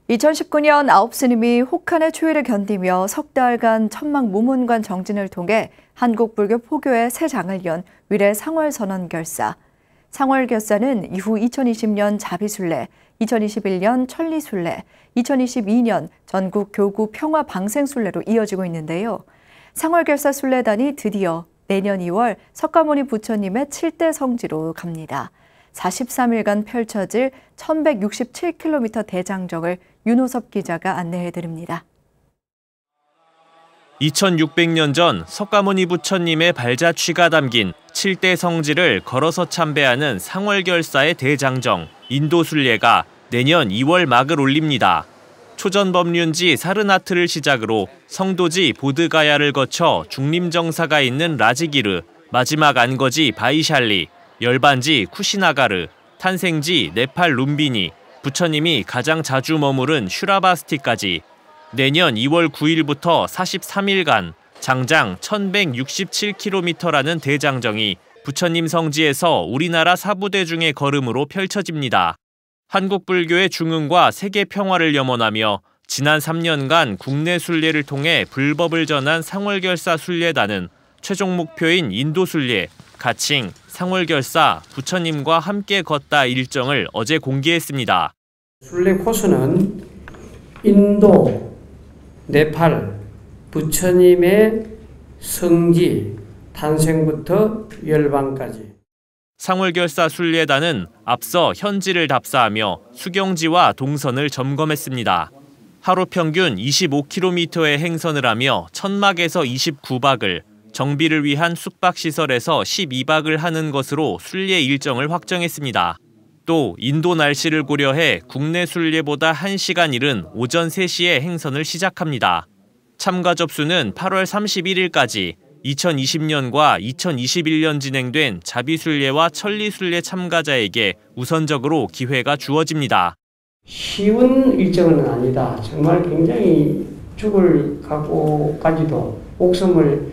2019년 9스님이 혹한의 추위를 견디며 석 달간 천막 무문관 정진을 통해 한국 불교 포교의 새 장을 연 위례 상월선언결사. 상월결사는 이후 2020년 자비순례, 2021년 천리순례, 2022년 전국 교구 평화방생순례로 이어지고 있는데요. 상월결사 순례단이 드디어 내년 2월 석가모니 부처님의 7대 성지로 갑니다. 43일간 펼쳐질 1167km 대장정을 윤호섭 기자가 안내해드립니다. 2600년 전 석가모니 부처님의 발자취가 담긴 7대 성지를 걸어서 참배하는 상월결사의 대장정, 인도순례가 내년 2월 막을 올립니다. 초전법륜지 사르나트를 시작으로 성도지 보드가야를 거쳐 중림정사가 있는 라지기르, 마지막 안거지 바이샬리, 열반지 쿠시나가르, 탄생지 네팔 룸비니, 부처님이 가장 자주 머무른 슈라바스티까지 내년 2월 9일부터 43일간 장장 1167km라는 대장정이 부처님 성지에서 우리나라 사부대중의 걸음으로 펼쳐집니다. 한국 불교의 중흥과 세계 평화를 염원하며 지난 3년간 국내 순례를 통해 불법을 전한 상월결사 순례단은 최종 목표인 인도순례, 가칭, 상월결사, 부처님과 함께 걷다 일정을 어제 공개했습니다. 순례 코스는 인도, 네팔, 부처님의 성지, 탄생부터 열반까지. 상월결사 순례단은 앞서 현지를 답사하며 수경지와 동선을 점검했습니다. 하루 평균 25km의 행선을 하며 천막에서 29박을, 정비를 위한 숙박시설에서 12박을 하는 것으로 순례 일정을 확정했습니다. 또 인도 날씨를 고려해 국내 순례보다 1시간 이른 오전 3시에 행선을 시작합니다. 참가 접수는 8월 31일까지 2020년과 2021년 진행된 자비순례와 천리순례 참가자에게 우선적으로 기회가 주어집니다. 쉬운 일정은 아니다. 정말 굉장히 죽을 각오까지도 목숨을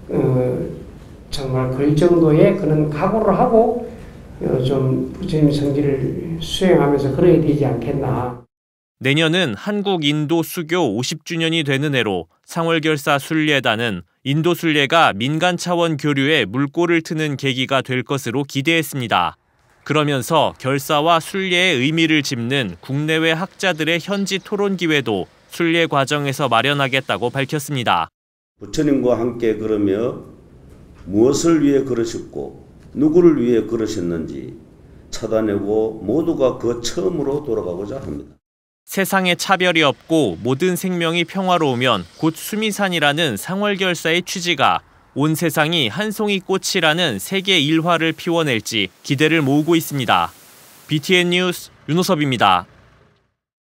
정말 걸 정도의 그런 각오를 하고 좀 부처님 성지를 수행하면서 그래야 되지 않겠나. 내년은 한국 인도 수교 50주년이 되는 해로 상월결사 순례단은 인도 순례가 민간 차원 교류에 물꼬를 트는 계기가 될 것으로 기대했습니다. 그러면서 결사와 순례의 의미를 짚는 국내외 학자들의 현지 토론 기회도 순례 과정에서 마련하겠다고 밝혔습니다. 부처님과 함께 걸으며 무엇을 위해 걸으셨고 누구를 위해 걸으셨는지 찾아내고 모두가 그 처음으로 돌아가고자 합니다. 세상에 차별이 없고 모든 생명이 평화로우면 곧 수미산이라는 상월결사의 취지가 온 세상이 한 송이 꽃이라는 세계 일화를 피워낼지 기대를 모으고 있습니다. BTN 뉴스 윤호섭입니다.